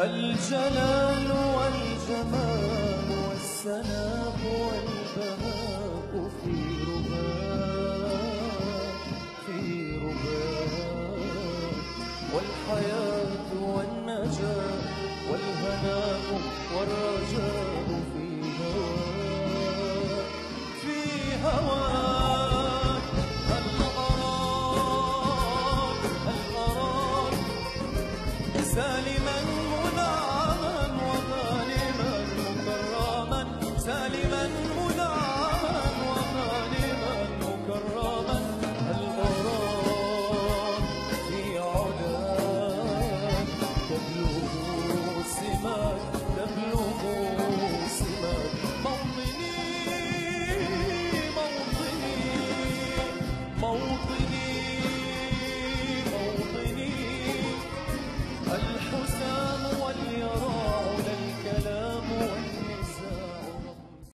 الجلال والجمال والسناء والبهاء في رباك والحياة والنجاة والهناء والرجاء في هواك الأراك سالما منعما وغانما مكرما سالما منعما وغانما مكرما الأراك في علاك تبلغ سماك موطني